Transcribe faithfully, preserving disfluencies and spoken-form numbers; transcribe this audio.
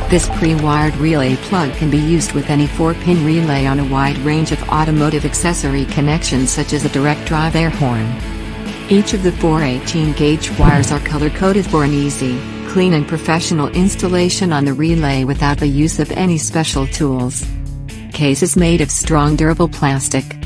This pre-wired relay plug can be used with any four pin relay on a wide range of automotive accessory connections such as a direct drive air horn. Each of the four eighteen gauge wires are color-coded for an easy, clean and professional installation on the relay without the use of any special tools. Case is made of strong durable plastic.